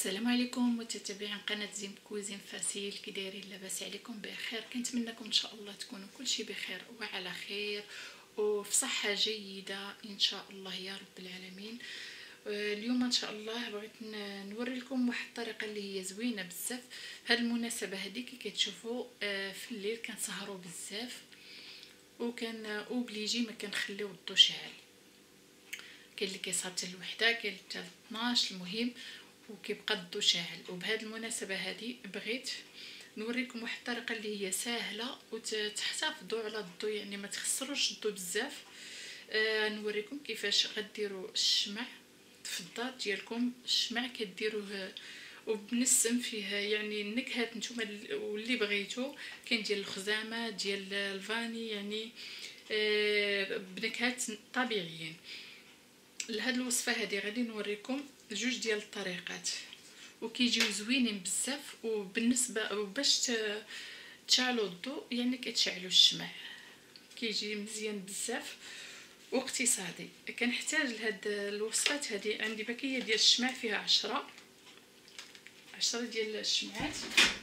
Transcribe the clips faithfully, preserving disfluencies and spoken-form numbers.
السلام عليكم متتبعين قناه زيم كوزين فاسيل، كي دايرين؟ لاباس عليكم بخير؟ كنتمنىكم ان شاء الله تكونوا كلشي بخير وعلى خير وفي صحه جيده ان شاء الله يا رب العالمين. اليوم ان شاء الله بغيت نوري لكم واحد الطريقه اللي هي زوينه بزاف. هاد المناسبه هذه كي كتشوفوا في الليل كنسهروا بزاف وكان اوبليجي ما كنخليو الضو شاعل، كاين اللي كيسهر حتى الوحده، كاين حتى اثناش، المهم وكيبقى الضو شاعل. وبهذه المناسبه هذه بغيت نوريكم واحد الطريقه اللي هي سهله وتحتفظوا على الضو، يعني ما تخسروش الضو بزاف. آه نوريكم كيفاش غديروا الشمع في الدار ديالكم. الشمع كديروه وبنسم فيه يعني النكهات نتوما واللي بغيتو، كاين ديال الخزامه ديال الفاني، يعني آه بنكهات طبيعيين. لهاد الوصفه هذه غادي نوريكم جوج ديال الطريقات وكيجيو زوينين بزاف. وبالنسبه باش تشعلوا الضوء يعني كتشعلوا الشمع كيجي مزيان بزاف واقتصادي. كنحتاج لهاد الوصفات هذه، عندي باكيه ديال الشمع فيها عشرة عشرة ديال الشمعات.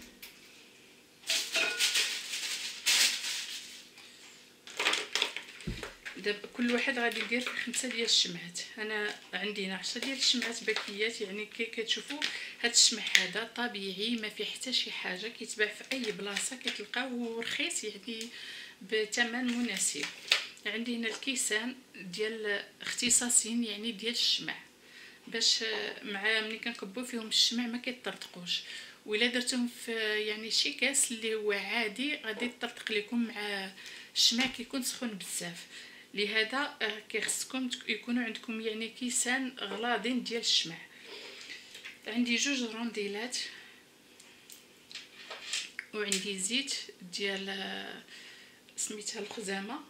دابا كل واحد غادي يدير خمسة ديال الشمعات. انا عندي هنا عشرة ديال الشمعات باكيات، يعني كي كتشوفوا هاد الشمع هذا طبيعي ما فيه حتى شي حاجه، كيتباع في اي بلاصه كتلقاوه رخيص يعني بثمن مناسب. عندي هنا الكيسان ديال اختصاصين يعني ديال الشمع، باش مع ملي كنكبوا فيهم الشمع ما كيطرطقوش. وإلا درتهم في يعني شي كاس اللي هو عادي غادي يطرطق لكم مع الشمع كيكون سخون بزاف. لهذا كيخصكم يكونوا عندكم يعني كيسان غلاضين ديال الشمع. عندي جوج رونديلات وعندي زيت ديال سميتها الخزامه،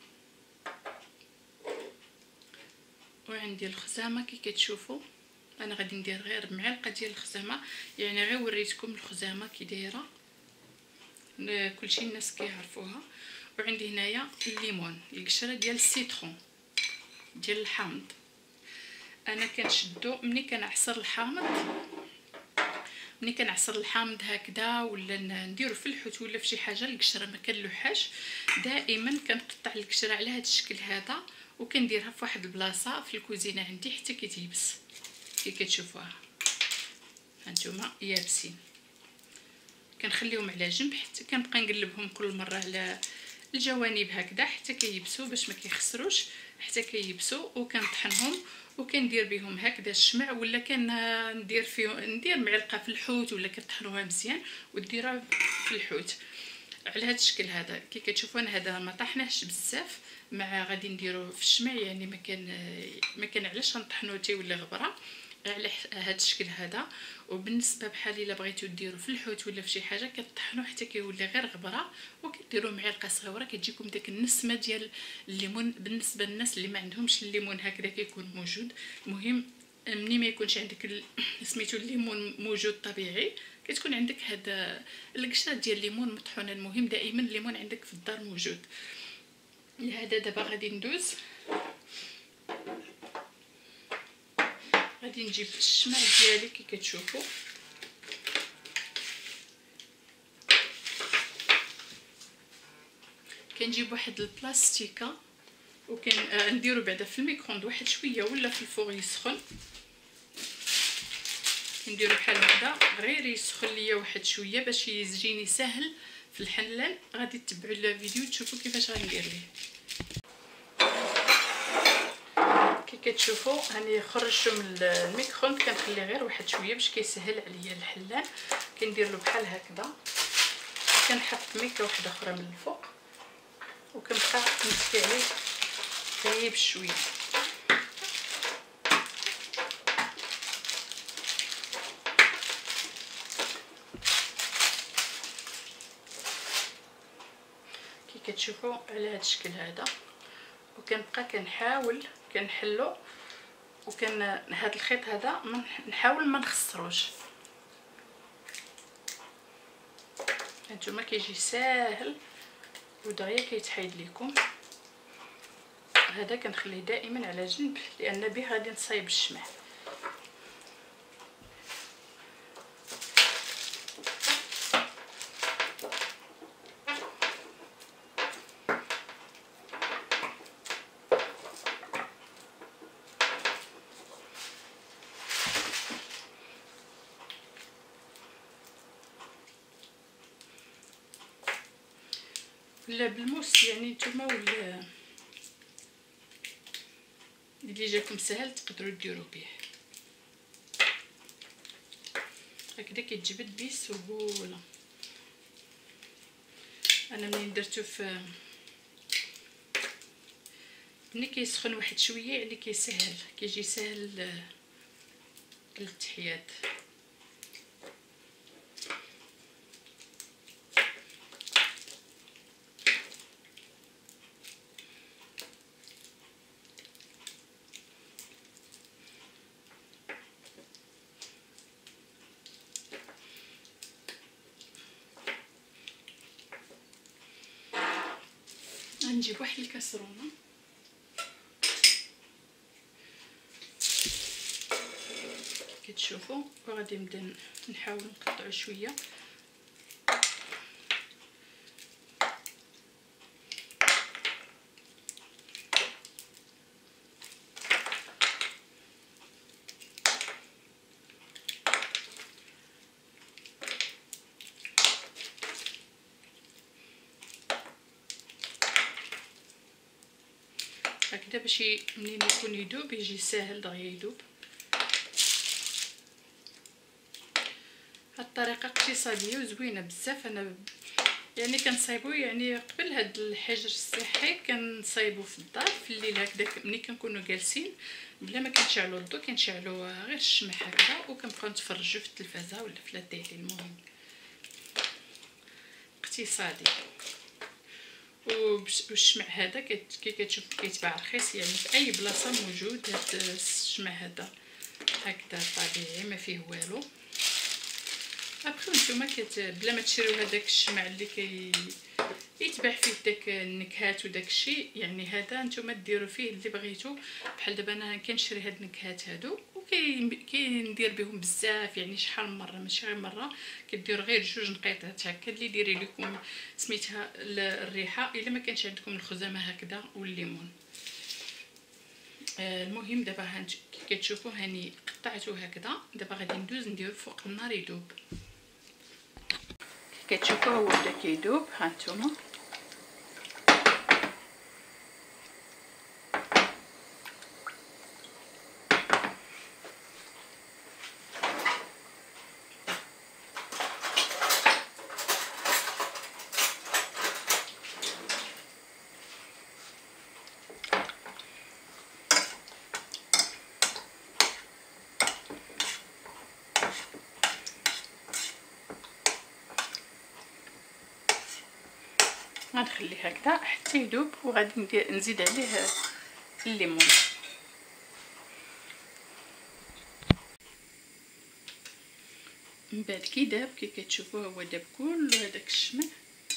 وعندي الخزامه كي كتشوفوا انا غادي ندير غير معلقه ديال الخزامه، يعني غير وريتكم الخزامه كي دايره كلشي الناس كيعرفوها. وعندي هنايا الليمون، القشره ديال السيترون ديال الحامض. انا كنشدو ملي كنعصر الحامض ملي كنعصر الحامض هكذا ولا نديرو في الحوت ولا في شي حاجه القشره ما كنلوحاش، دائما كنقطع القشره على هذا الشكل هذا وكنديرها في واحد البلاصه في الكوزينه عندي حتى كيتيبس كي كتشوفوها هانتوما يابسين. كنخليهم على جنب حتى كنبقى نقلبهم كل مره على الجوانب هكذا حتى كييبسوا باش ما كيخسروش حتى كييبسوا. وكنطحنهم وكندير بهم هكذا الشمع، ولا كندير فيه ندير معلقه في الحوت ولا كطحنوها مزيان وديروها في الحوت على هذا الشكل هذا. كي كتشوفوا انا هذا ما طحناهش بزاف، مع غادي نديروه في الشمع يعني ما كان ما كان علاش نطحنوه تي ولا غبره على هذا الشكل هذا. وبالنسبه بحال الا بغيتو ديروا في الحوت ولا في شي حاجه كطحنوه حتى كيولي غير غبره وكديروا معلقه صغيره كتجيكم داك النسمه ديال الليمون. بالنسبه للناس اللي ما عندهمش الليمون هكذا كيكون موجود، المهم ملي ما يكونش عندك سميتو الليمون موجود طبيعي كتكون عندك هذا القشره ديال الليمون مطحونه. المهم دائما الليمون عندك في الدار موجود. لهذا دابا غادي ندوز، غادي نجيب الشمع ديالي كي كتشوفوا كنجيب واحد البلاستيكه وكان نديرو بعدا في الميكرووند واحد شويه ولا في الفوغ يسخن، كنديرو بحال هكذا غير يسخن ليا واحد شويه باش يجيني سهل في الحلال. غادي تتبعوا الفيديو تشوفوا كيفاش غندير ليه. كي كتشوفوا هاني خرجته من الميكرووند كنخليه غير واحد شويه باش كيسهل عليا الحلال. كندير له بحال هكذا، كنحط ميكه واحده اخرى من الفوق وكنبقى نتفي عليه غير بشويه. كي كتشوفوا على هذا الشكل هذا وكنبقى كنحاول كنحلو وكان هذا الخيط هذا نحاول ما نخسروش. هانتوما كيجي ساهل ودغيا كيتحيد لكم. هذا كنخليه دائما على جنب لان به غادي نصايب الشمع. لا بالموس يعني نتوما ولا اللي جاكم سهل تقدروا ديروا به. هكذا كيتجبد بسهوله. انا منين درتو في ملي كيسخن واحد شويه يعني كيسهل كيجي سهل للتحيات. غنجيب واحد الكاسرونه كتشوفوا وغادي نبدا نحاول نقطعو شويه. هكذا باش منين يكون يذوب يجي ساهل دغيا يذوب. هاد الطريقه اقتصاديه وزوينه بزاف. انا يعني كنصايبو يعني قبل هاد الحجر الصحي كنصايبو في الدار في الليل هكذا ملي كنكونوا جالسين بلا ما كنشعلوا الضو كنشعلوا غير الشمع هكذا وكنبقاو نتفرجوا في التلفازه ولا في التيلي. المهم اقتصادي. والشمع هذا كي كتشوف كيتباع رخيص يعني في اي بلاصه موجود هذا الشمع هذا هكذا طبيعي ما فيه والو. ابخي نتوما كت بلا ما تشريو هذاك الشمع اللي كي يتباع فيه داك النكهات وداك الشيء يعني هذا نتوما ديروا فيه اللي بغيتو. بحال دابا انا كنشري هاد النكهات هادو وكندير بهم بزاف يعني شحال من مره ماشي غير مره كديروا غير جوج نقيطات هكا اللي ديري لكم سميتها الريحه الا ما كانش عندكم الخزامه هكذا والليمون. آه المهم دابا ها كي كتشوفوا هاني قطعته هكذا. دابا غادي ندوز نديرو فوق النار يذوب. كي كتشوفوا هو بدا كيذوب ها نتوما. غنخليه هكذا حتى يذوب وغادي ندير نزيد عليه الليمون. من بعد كي داب كي كتشوفوا هو داب كله هذاك الشمع.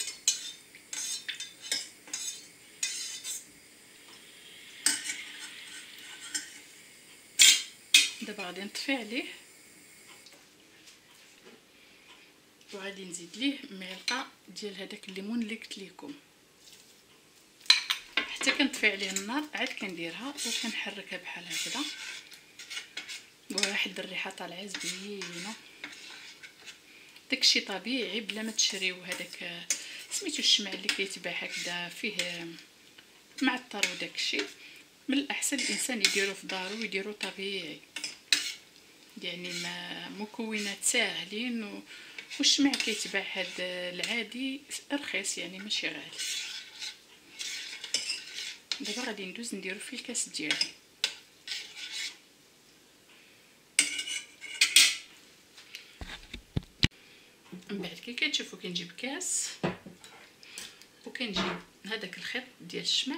دابا غادي نطفي عليه وغادي نزيد ليه معلقه ديال هذاك الليمون اللي قلت لكم. حتى كنطفي عليه النار عاد كنديرها وكنحركها بحال هكذا بواحد الريحه طالعه زوينه. داكشي طبيعي بلا ما تشريو هذاك سميتو الشمع اللي كيتباع هكذا فيه معطر وداكشي. من الاحسن الانسان يديرو في دارو ويديرو طبيعي يعني ما مكونات ساهلين و والشمع كيتباع هاد العادي رخيص يعني ماشي غالي. دابا غادي ندوز نديرو في الكاس ديالي. من بعد كي كتشوفوا كنجيب كاس وكنجيب هذاك الخيط ديال الشمع.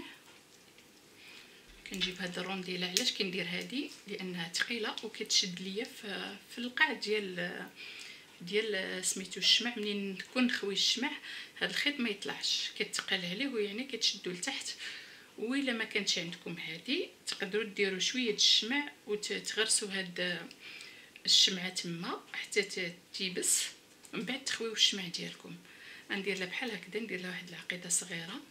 كنجيب هاد الرونديله. علاش كندير هادي؟ لانها ثقيله وكتشد ليا في في القاع ديال ديال سميتو الشمع. منين نكون نخوي الشمع هذا الخيط ما يطلعش كيتقل عليه ويعني كتشدو لتحت. وإلا ما كانتش عندكم هذه تقدروا ديروا شويه الشمع وتغرسوا هاد الشمعه تما حتى تيبس ومن بعد تخويو الشمع ديالكم. غندير لها بحال هكذا ندير لها واحد العقيده صغيره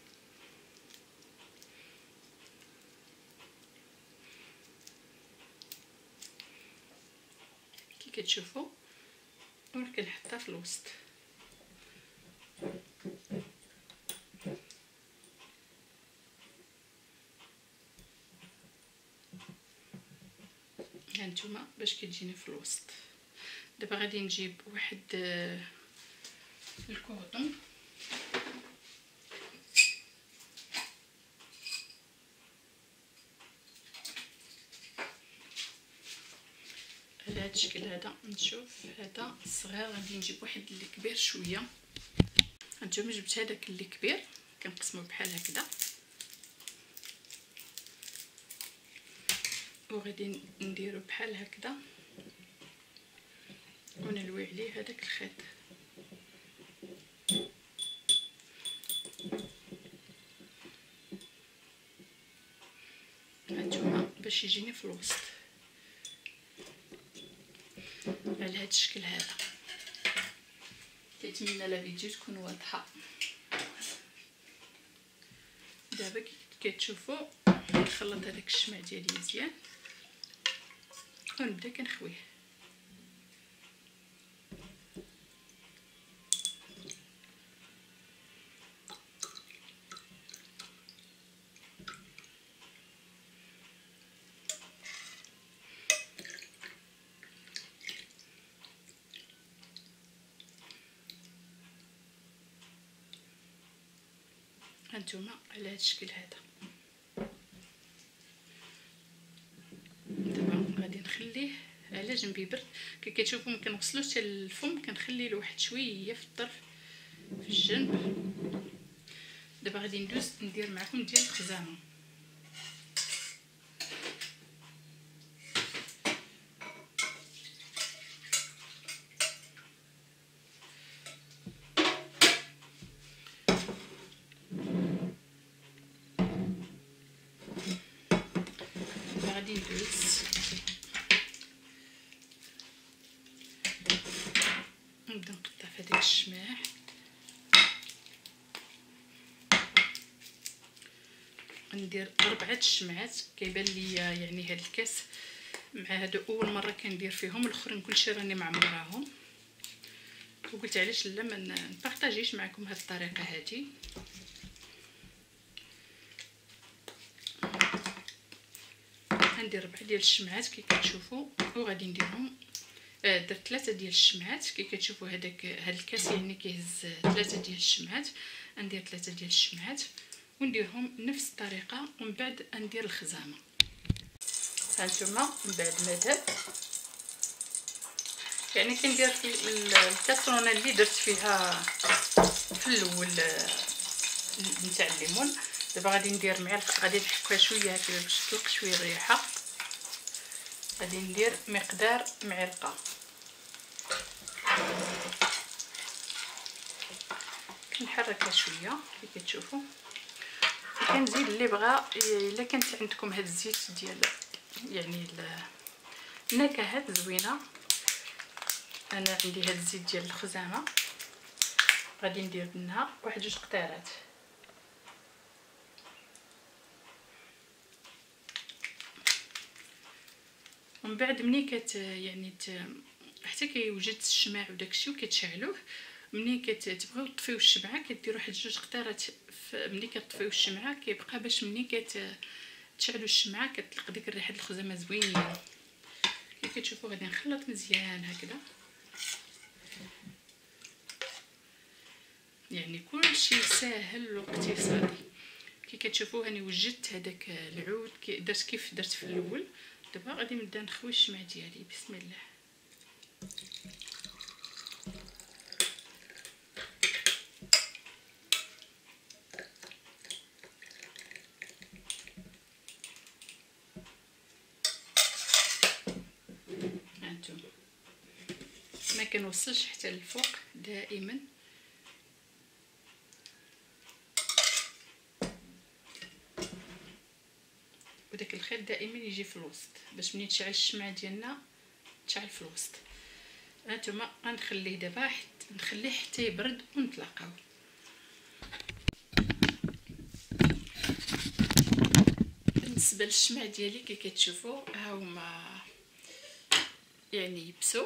كي كتشوفوا وراه كنحطها في الوسط. هانتوما باش كتجيني في الوسط. دابا غادي نجيب واحد الكوطون على هذا الشكل هذا. نشوف هذا الصغير غادي نجيب واحد اللي كبير شويه. هانتوما جبت هذاك اللي كبير كنقسمو بحال هكذا، وغادي نديرو بحال هكذا ونلوي عليه هذاك الخيط. هانتوما باش يجيني في الوسط على هذا الشكل هذا. كنتمنى لا فيديو تكون واضحه. دابا كتشوفوا نخلط هذاك الشمع ديالي مزيان ونبدا كنخويه. هانتوما على هذا الشكل هذا. دابا غادي نخليه على جنب يبرد. كي كتشوفوا ما كنوصلوش حتى للفم، كنخلي له واحد شويه في الطرف في الجنب. دابا غادي ندوز ندير معكم ديال الخزامه. غادي ندوز نبدا نقطع في هذاك الشماع. ندير اربعه الشمعات. كيبان لي يعني هاد الكاس مع هادو اول مره كندير فيهم، الاخرين كلشي راني معمراهم، وقلت علاش لا ما نبارطاجيش معكم هاد الطريقه هادي. غندير ربعه ديال الشمعات كي كتشوفوا، وغادي نديرهم آه درت ثلاثه ديال الشمعات. كي كتشوفوا هذاك هاد الكاس يعني كيهز ثلاثه ديال الشمعات. ندير ثلاثه ديال الشمعات ونديرهم نفس الطريقه، ومن بعد ندير الخزامه. هانتوما من بعد ما داب يعني كندير في الكاسرونه اللي درت فيها في الاول نتاع الليمون. دابا غادي ندير معلقه، غادي نحكوها شويه هكا باش تطلق شويه الريحه. غادي ندير مقدار معلقه. كنحركها شويه كي كتشوفوا. كنزيد اللي بغى الا كانت عندكم هاد الزيت ديال يعني النكهات زوينه. انا عندي هاد الزيت ديال الخزامه، غادي ندير منها واحد جوج قطيرات. ومن بعد ملي كت يعني ت... حتى كيوجد الشماع وداكشي وكتشعلوه، ملي كتبغيو تطفيو الشمعه كديروا واحد جوج قطيرات. ملي كتطفيو الشمعه كيبقى باش ملي كتشعلوا الشمعه كتطلق ديك الريحه الخزامه زوينه. كي كتشوفوا غادي نخلط مزيان هكذا، يعني كلشي ساهل واقتصادي. كي كتشوفوا هاني وجدت هذاك العود كي درت كيف درت في الاول. دابا غادي نبدا نخوي الشمع ديالي. بسم الله. هانتوما ما كنوصلش حتى للفوق دائما. وداك الخيط دائما يجي في الوسط باش ملي تشعل الشمعه ديالنا تشعل في الوسط. هانتوما غنخليه دابا نخليه حتى يبرد ونتلاقاو. بالنسبه للشمع ديالي كي كتشوفوا ها هما يعني يبسوا.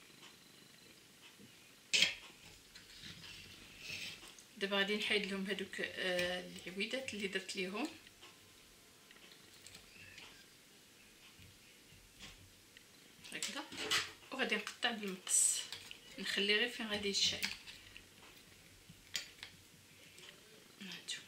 دابا غادي نحيد لهم هذوك العويدات اللي درت ليهم. غادي نقطع بالمقص، نخلي غير فين غادي يتشعل. هانتوما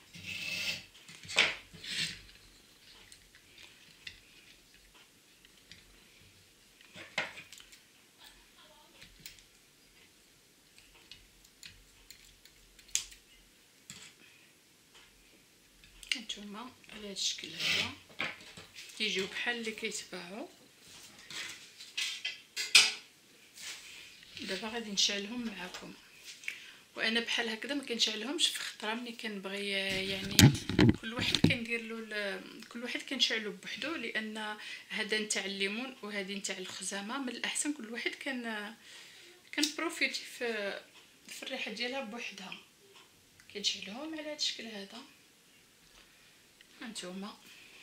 هانتوما على هذا الشكل هذا يجيو بحال اللي كيتباعوا. دابا غادي نشعلهم معكم، وانا بحال هكذا ما كنشعلهمش في خطره ملي كنبغي، يعني كل واحد كندير له كل واحد كنشعلو بوحدو، لان هذا نتاع الليمون وهذه نتاع الخزامه من الاحسن كل واحد كان كنبروفيتي في في الريحه ديالها بوحدها. كنشعلهم على هذا الشكل هذا. هانتوما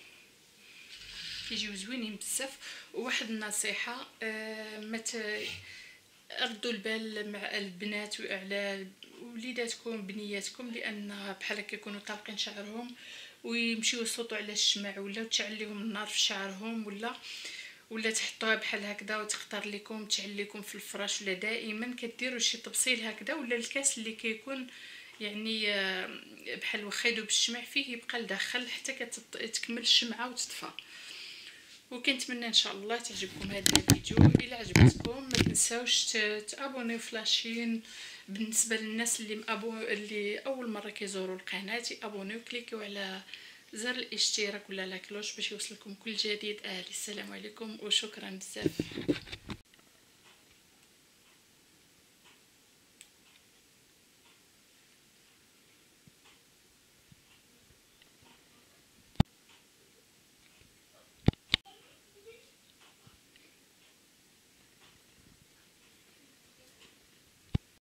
كيجيو زوينين بزاف. وواحد النصيحه، آه مت ردوا البال مع البنات وعلى وليداتكم بنياتكم، لان بحال كيكونوا طالقين شعرهم ويمشيو يصوتوا على الشمع، ولا تشعل لهم النار في شعرهم، ولا ولا تحطوها بحال هكذا وتختار لكم تشعل لكم في الفراش، ولا دائما كديروا شي تبصيل هكذا، ولا الكاس اللي كيكون يعني بحال واخا يذوب الشمع فيه يبقى لداخل حتى كتكمل الشمعه وتطفى. وكنتمنى ان شاء الله تعجبكم هذا الفيديو. الى عجبتكم ما تنساوش تابونيو في لاشين. بالنسبه للناس اللي مابو اللي اول مره كيزوروا القناه ابونيو، كليكيو على زر الاشتراك ولا لا كلوش باش يوصلكم كل جديد. اهلا السلام عليكم وشكرا بزاف.